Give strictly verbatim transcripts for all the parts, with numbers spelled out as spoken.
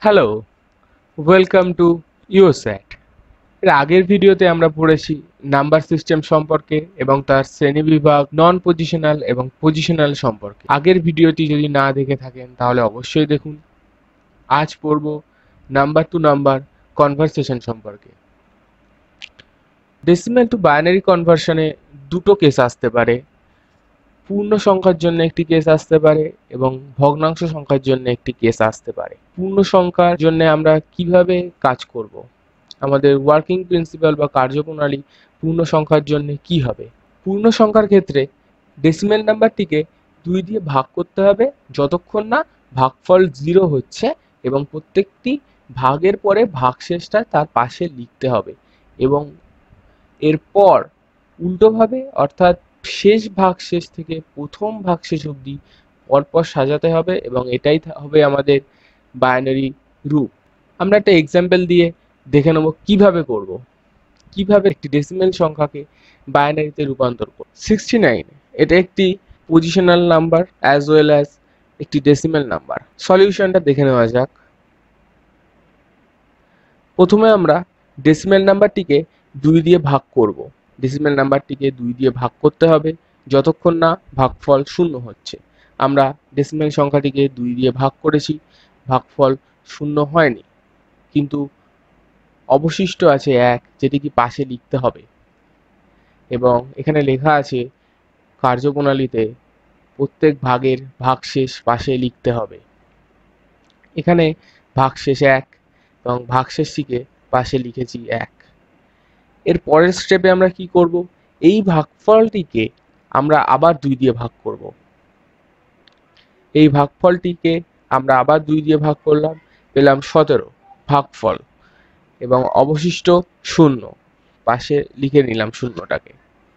Hello, welcome to ইউস্যাট। এর আগের ভিডিওতে আমরা পড়েছি নাম্বার সিস্টেম সম্পর্কে এবং তার শ্রেণীবিভাগ, নন পজিশনাল এবং পজিশনাল সম্পর্কে। আগের ভিডিওটি যদি না দেখে থাকেন তাহলে অবশ্যই দেখুন। আজ পড়ব নাম্বার টু নাম্বার কনভারসেশন সম্পর্কে। ডেসিমাল টু বাইনারি কনভার্সনে দুটো কেস আসতে পারে। পূর্ণ সংখ্যার জন্য একটি কেস আসতে পারে এবং ভগ্নাংশ সংখ্যার জন্য একটি কেস আসতে পারে। পূর্ণ সংখ্যার জন্য আমরা কিভাবে কাজ করব, আমাদের ওয়ার্কিং প্রিন্সিপাল বা কার্যপ্রণালী পূর্ণ সংখ্যার জন্য কি হবে। পূর্ণ সংখ্যার ক্ষেত্রে ডেসিমাল নাম্বারটিকে দুই দিয়ে ভাগ করতে হবে যতক্ষণ না ভাগফল জিরো হচ্ছে, এবং প্রত্যেকটি ভাগের পরে ভাগশেষটা তার পাশে লিখতে হবে, এবং এরপর উল্টোভাবে অর্থাৎ শেষ ভাগশেষ থেকে প্রথম ভাগশেষ অবধি পরপর সাজাতে হবে, এবং এটাই হবে আমাদের বাইনারি রূপ। আমরা একটা এক্সাম্পল দিয়ে দেখে নেব কিভাবে করব, কিভাবে একটি ডেসিমাল সংখ্যাকে বাইনারিতে রূপান্তর করব। সিক্সটি নাইন এটা একটি positional number as well as একটি ডেসিমাল নাম্বার। সলিউশনটা দেখে নেওয়া যাক। প্রথমে আমরা ডেসিমাল নাম্বারটিকে দুই দিয়ে ভাগ করব। ডেসিমাল নাম্বারটিকে দুই দিয়ে ভাগ করতে হবে যতক্ষণ না ভাগফল শূন্য হচ্ছে। আমরা ডেসিমাল সংখ্যাটিকে দুই দিয়ে ভাগ করেছি, ভাগফল শূন্য হয়নি, কিন্তু অবশিষ্ট আছে এক, যেটিকে পাশে লিখতে হবে, এবং এখানে লেখা আছে কার্যপ্রণালীতে প্রত্যেক ভাগের ভাগশেষ পাশে লিখতে হবে। এখানে ভাগশেষ এক এবং ভাগশেষটিকে পাশে লিখেছি এক। এর পরের স্টেপে আমরা কি করব, এই ভাগফলটিকে আমরা আবার দুই দিয়ে ভাগ করব। এই ভাগফলটিকে আমরা আবার দুই দিয়ে ভাগ করলাম, পেলাম সতেরো ভাগফল, এবং অবশিষ্ট শূন্য, পাশে লিখে নিলাম শূন্যটাকে।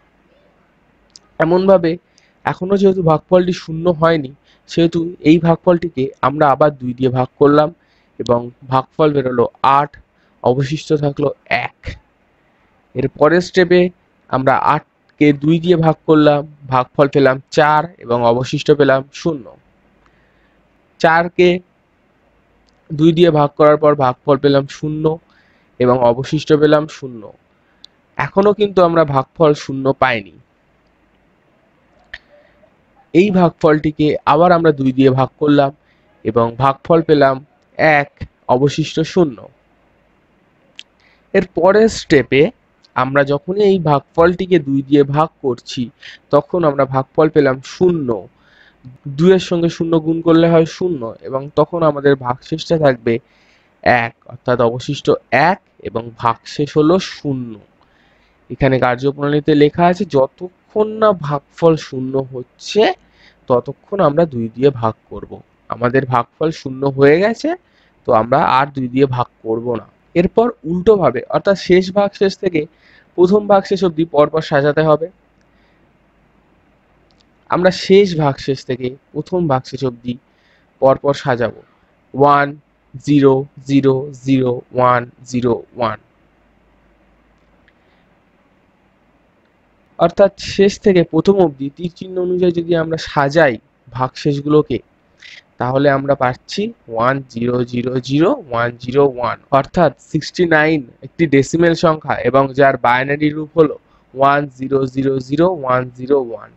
এমনভাবে এখনো যেহেতু ভাগফলটি শূন্য হয়নি, সেহেতু এই ভাগফলটিকে আমরা আবার দুই দিয়ে ভাগ করলাম, এবং ভাগফল বেরোলো আট, অবশিষ্ট থাকলো এক। এর পরের স্টেপে আমরা আটকে দুই দিয়ে ভাগ করলাম, ভাগফল পেলাম চার, এবং অবশিষ্ট পেলাম শূন্য। চারকে দুই দিয়ে ভাগ করার পর ভাগফল পেলাম শূন্য, এবং অবশিষ্ট পেলাম শূন্য। এখনো কিন্তু আমরা ভাগফল শূন্য পাইনি। এই ভাগফলটিকে আবার আমরা দুই দিয়ে ভাগ করলাম, এবং ভাগফল পেলাম এক, অবশিষ্ট শূন্য। এর পরের স্টেপে আমরা যখনই এই ভাগফলটিকে দুই দিয়ে ভাগ করছি, তখন আমরা ভাগফল পেলাম শূন্য। দুইয়ের সঙ্গে শূন্য গুণ করলে হয় শূন্য, এবং তখন আমাদের ভাগশেষটা থাকবে এক, অর্থাৎ অবশিষ্ট এক, এবং ভাগশেষ হলো শূন্য। এখানে কার্যপ্রণালীতে লেখা আছে যতক্ষণ না ভাগফল শূন্য হচ্ছে ততক্ষণ আমরা দুই দিয়ে ভাগ করব। আমাদের ভাগফল শূন্য হয়ে গেছে, তো আমরা আর দুই দিয়ে ভাগ করব না। এরপর উল্টোভাবে অর্থাৎ শেষ ভাগশেষ থেকে প্রথম ভাগশেষ অবধি পরপর সাজাতে হবে। আমরা শেষ ভাগশেষ থেকে প্রথম ভাগশেষ অবধি পরপর সাজাবো। One zero zero zero one zero one, অর্থাৎ শেষ থেকে প্রথম অবধি তীর চিহ্ন অনুযায়ী যদি আমরা সাজাই ভাগশেষগুলোকে, তাহলে আমরা পাচ্ছি one zero zero zero one zero one, অর্থাৎ সিক্সটি নাইন একটি ডেসিমেল সংখ্যা এবং যার বাইনারি রূপ হলো one zero zero zero one zero one.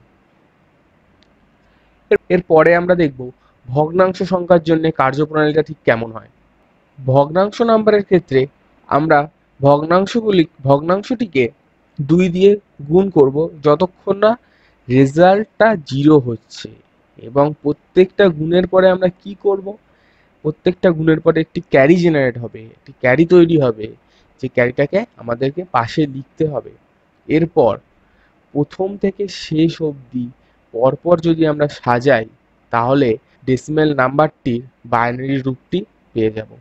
এরপরে আমরা দেখব ভগ্নাংশ সংখ্যার জন্য কার্যপ্রণালীটা ঠিক কেমন হয়। ভগ্নাংশ নাম্বারের ক্ষেত্রে আমরা ভগ্নাংশগুলি ভগ্নাংশটিকে দুই দিয়ে গুণ করব যতক্ষণ না রেজাল্টটা জিরো হচ্ছে, এবং প্রত্যেকটা গুণের পরে আমরা কি করব, প্রত্যেকটা গুণের পরে একটি ক্যারি জেনারেট হবে, একটি ক্যারি তৈরি হবে, যে ক্যারিটাকে আমাদেরকে পাশে লিখতে হবে। এরপর প্রথম থেকে শেষ অবধি পরপর যদি আমরা সাজাই, তাহলে ডেসিমেল নাম্বারটির বাইনারি রূপটি পেয়ে যাব।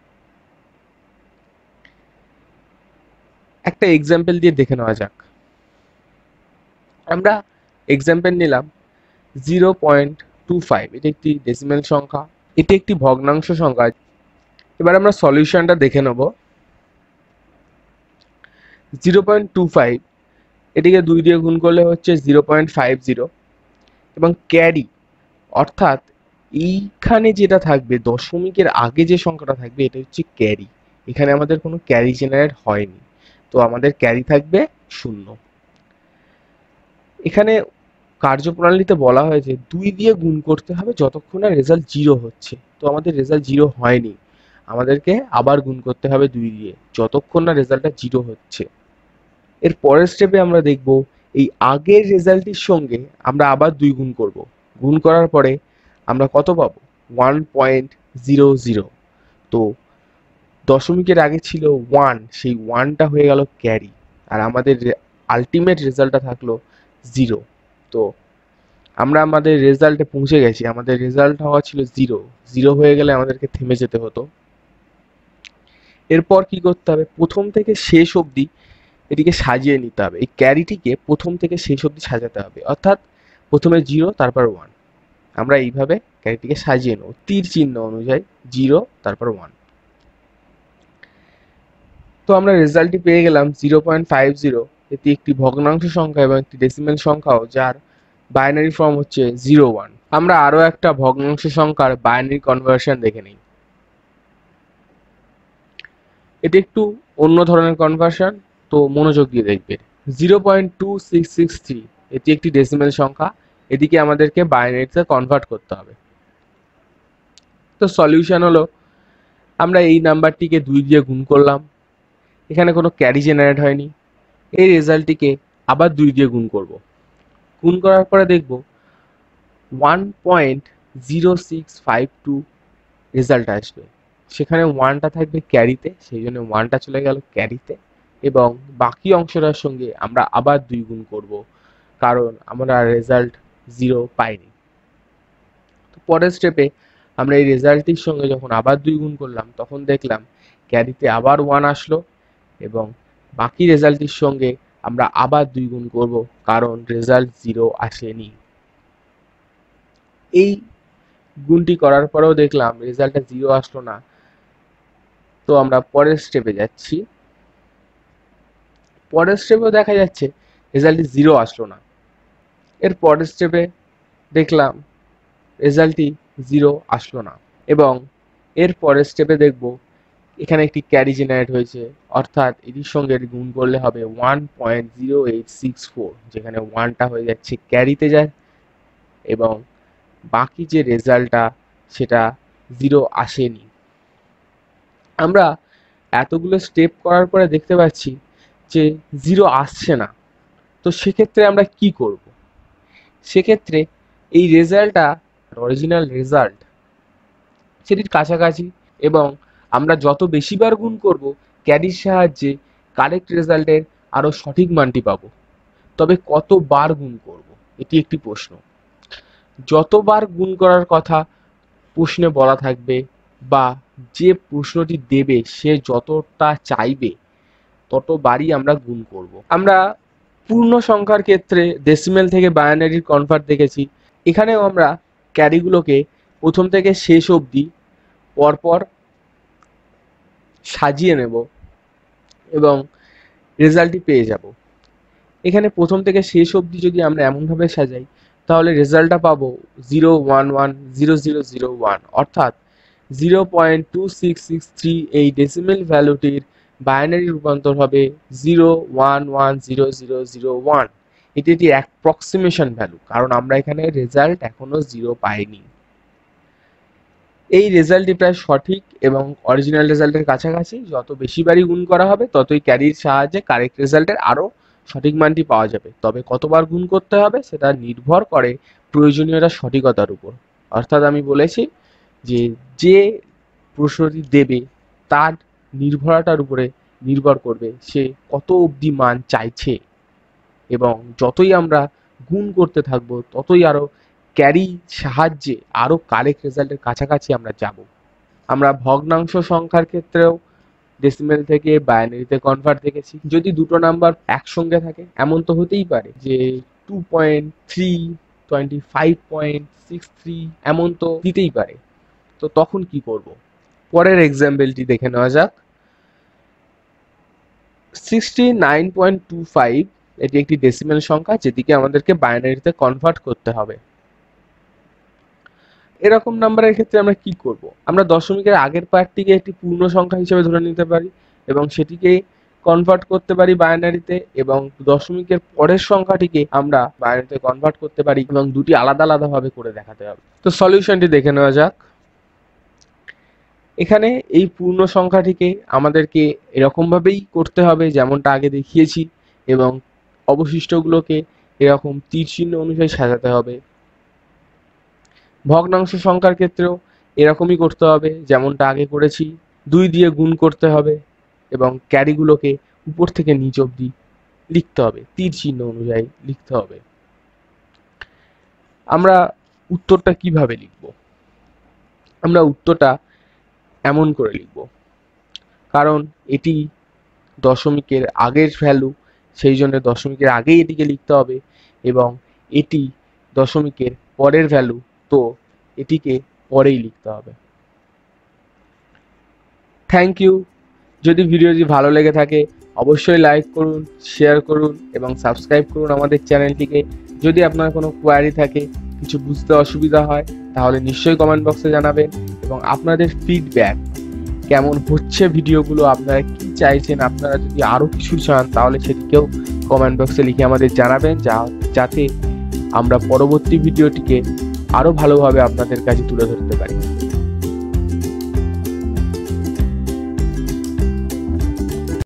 একটা এক্সাম্পল দিয়ে দেখে নেওয়া যাক। আমরা এক্সাম্পল নিলাম জিরো পয়েন্ট টু ফাইভ, এটি একটি ডেসিমেল সংখ্যা, এটি একটি ভগ্নাংশ সংখ্যা। এবার আমরা সলিউশনটা দেখে নেব। জিরো পয়েন্ট টু ফাইভ এটিকে দুই দিয়ে গুণ করলে হচ্ছে জিরো পয়েন্ট ফাইভ জিরো, এবং ক্যারি অর্থাৎ এইখানে যেটা থাকবে দশমিকের আগে যে সংখ্যাটা থাকবে এটা হচ্ছে ক্যারি। এখানে আমাদের কোনো ক্যারি জেনারেট হয়নি, তো আমাদের ক্যারি থাকবে শূন্য। এখানে কার্যপ্রণালীতে বলা হয়েছে দুই দিয়ে গুণ করতে হবে যতক্ষণ না রেজাল্ট জিরো হচ্ছে। তো আমাদের রেজাল্ট জিরো হয়নি, আমাদেরকে আবার গুণ করতে হবে দুই দিয়ে যতক্ষণ না রেজাল্টটা জিরো হচ্ছে। এর পরের স্টেপে আমরা দেখব এই আগের রেজাল্টের সঙ্গে আমরা আবার দুই গুণ করব। গুণ করার পরে আমরা কত পাবো? One point zero zero. তো দশমিকের আগে ছিল ওয়ান, সেই ওয়ানটা হয়ে গেল ক্যারি, আর আমাদের আলটিমেট রেজাল্টটা থাকলো জিরো। তো আমরা আমাদের রেজাল্টে পৌঁছে গেছি, আমাদের রেজাল্ট হওয়া ছিল জিরো। জিরো হয়ে গেলে আমাদেরকে থেমে যেতে হতো। এরপর কি করতে হবে? প্রথম থেকে শেষ অবধি এটিকে সাজিয়ে নিতে হবে। এই ক্যারিটিকে প্রথম থেকে শেষ অবধি সাজাতে হবে, অর্থাৎ প্রথমে জিরো তারপর ওয়ান। আমরা এইভাবে ক্যারিটিকে সাজিয়ে নেব তীর চিহ্ন অনুযায়ী, জিরো তারপর ওয়ান। তো আমরা রেজাল্টটি পেয়ে গেলাম জিরো পয়েন্ট ফাইভ জিরো। এটি একটি ভগ্নাংশ সংখ্যা এবং একটি ডেসিমেল সংখ্যাও, যার বাইনারি ফর্ম হচ্ছে জিরো ওয়ান। আমরা আরও একটা ভগ্নাংশ সংখ্যার বাইনারি কনভার্সন দেখে নিই। এটি একটু অন্য ধরনের কনভার্সন, তো মনোযোগ দিয়ে দেখবে। Zero point two six six three এটি একটি ডেসিমেল সংখ্যা, এটিকে আমাদেরকে বাইনারিতে কনভার্ট করতে হবে। তো সলিউশন হলো আমরা এই নাম্বারটিকে দুই দিয়ে গুণ করলাম, এখানে কোনো ক্যারি জেনারেট হয়নি। এই রেজাল্টটিকে আবার দুই দিয়ে গুণ করব। গুণ করার পরে দেখব one point zero six five two result আসবে। সেখানে ওয়ানটা থাকবে ক্যারিতে, সেই জন্য ওয়ানটা চলে গেল ক্যারিতে, এবং বাকি অংশটার সঙ্গে আমরা আবার দুই গুণ করব, কারণ আমরা রেজাল্ট জিরো পাইনি। তো পরের স্টেপে আমরা এই রেজাল্টটির সঙ্গে যখন আবার দুই গুণ করলাম তখন দেখলাম ক্যারিতে আবার ওয়ান আসলো, এবং বাকি রেজাল্টটির সঙ্গে আমরা আবার দুই গুণ করব, কারণ রেজাল্ট জিরো আসেনি। এই গুণটি করার পরেও দেখলাম রেজাল্টটা জিরো আসলো না, তো আমরা পরের স্টেপে যাচ্ছি। পরের স্টেপেও দেখা যাচ্ছে রেজাল্টটি জিরো আসলো না। এর পরের স্টেপে দেখলাম রেজাল্টটি জিরো আসলো না, এবং এর পরের স্টেপে দেখব এখানে একটি ক্যারি জেনারেট হয়েছে, অর্থাৎ এটির সঙ্গে এটি গুণ করলে হবে one point zero eight six four, যেখানে ওয়ানটা হয়ে যাচ্ছে ক্যারিতে যায়, এবং বাকি যে রেজাল্টটা সেটা জিরো আসেনি। আমরা এতগুলো স্টেপ করার পরে দেখতে পাচ্ছি যে জিরো আসছে না। তো সেক্ষেত্রে আমরা কি করব? সেক্ষেত্রে এই রেজাল্টটা অরিজিনাল রেজাল্ট সেটির কাছাকাছি, এবং আমরা যত বেশিবার গুণ করব ক্যারির সাহায্যে কারেক্ট রেজাল্টের আরও সঠিক মানটি পাবো। তবে কতবার গুণ করব এটি একটি প্রশ্ন। যতবার গুণ করার কথা প্রশ্নে বলা থাকবে, বা যে প্রশ্নটি দেবে সে যতটা চাইবে ততবারই আমরা গুণ করব। আমরা পূর্ণ সংখ্যার ক্ষেত্রে ডেসিমেল থেকে বাইনারি কনভার্ট দেখেছি। এখানেও আমরা ক্যারিগুলোকে প্রথম থেকে শেষ অবধি পরপর সাজিয়ে নেব এবং রেজাল্টটি পেয়ে যাব। এখানে প্রথম থেকে শেষ অবধি যদি আমরা এমনভাবে সাজাই তাহলে রেজাল্টটা পাবো zero one one zero zero zero one, অর্থাৎ zero point two six six three এই ডেসিমেল ভ্যালুটির বাইনারি রূপান্তর হবে zero one one zero zero zero one. এটি একটি অ্যাপ্রক্সিমেশন ভ্যালু, কারণ আমরা এখানে রেজাল্ট এখনো জিরো পাইনি। এই রেজাল্টটি প্রায় সঠিক এবং অরিজিনাল রেজাল্টের কাছাকাছি। যত বেশিবারই গুণ করা হবে ততই ক্যারির সাহায্যে কারেক্ট রেজাল্টের আরও সঠিক মানটি পাওয়া যাবে। তবে কতবার গুণ করতে হবে সেটা নির্ভর করে প্রয়োজনীয়তার সঠিকতার উপর। অর্থাৎ আমি বলেছি যে যে প্রশ্নটি দেবে তার নির্ভরতার উপরে নির্ভর করবে সে কত অবধি মান চাইছে, এবং যতই আমরা গুণ করতে থাকবো ততই আরও ক্যারি সাহায্যে আরও কারেক্ট রেজাল্টের কাছাকাছি আমরা যাব। আমরা ভগ্নাংশ সংখ্যার ক্ষেত্রেও ডেসিমেল থেকে বাইনারিতে কনভার্ট দেখেছি। যদি দুটো নাম্বার একসঙ্গে থাকে এমন তো হতেই পারে যে two point three twenty five point six three এমন তো দিতেই পারে। তো তখন কি করব? পরের এক্সাম্পলটি দেখে নেওয়া যাক। Sixty nine point two five এটি একটি ডেসিমেল সংখ্যা যেটিকে আমাদেরকে বাইনারিতে কনভার্ট করতে হবে। এরকম নাম্বারের ক্ষেত্রে আমরা কি করব? আমরা দশমিকের আগের পার্টটিকে একটি পূর্ণ সংখ্যা হিসেবে ধরে নিতে পারি এবং সেটিকে কনভার্ট করতে পারি বাইনারিতে, এবং দশমিকের পরের সংখ্যাটিকে আমরা বাইনারিতে কনভার্ট করতে পারি, এবং দুটি আলাদা আলাদা ভাবে করে দেখাতে হবে। তো সলিউশনটি দেখে নেওয়া যাক। এখানে এই পূর্ণ সংখ্যাটিকে আমাদেরকে এরকম ভাবেই করতে হবে যেমনটা আগে দেখিয়েছি, এবং অবশিষ্টগুলোকে এরকম তীর চিহ্ন অনুযায়ী সাজাতে হবে। ভগ্নাংশ সংখ্যার ক্ষেত্রেও এরকমই করতে হবে যেমনটা আগে করেছি, দুই দিয়ে গুণ করতে হবে এবং ক্যারিগুলোকে উপর থেকে নিচ অবধি লিখতে হবে, তীর চিহ্ন অনুযায়ী লিখতে হবে। আমরা উত্তরটা কিভাবে লিখব? আমরা উত্তরটা এমন করে লিখব, কারণ এটি দশমিকের আগের ভ্যালু, সেই জন্য দশমিকের আগেই এটিকে লিখতে হবে, এবং এটি দশমিকের পরের ভ্যালু, তো এটিকে পরেই লিখতে হবে। Thank you. যদি ভিডিওটি ভালো লেগে থাকে অবশ্যই লাইক করুন, শেয়ার করুন এবং সাবস্ক্রাইব করুন আমাদের চ্যানেলটিকে। যদি আপনার কোনো কোয়ারি থাকে, কিছু বুঝতে অসুবিধা হয়, তাহলে নিশ্চয়ই কমেন্ট বক্সে জানাবেন, এবং আপনাদের ফিডব্যাক কেমন হচ্ছে ভিডিওগুলো, আপনারা কি চাইছেন, আপনারা যদি আরও কিছু চান তাহলে সেটিকেও কমেন্ট বক্সে লিখে আমাদের জানাবেন, যা যাতে আমরা পরবর্তী ভিডিওটিকে আরও ভালোভাবে আপনাদের কাছে তুলে ধরতে পারি।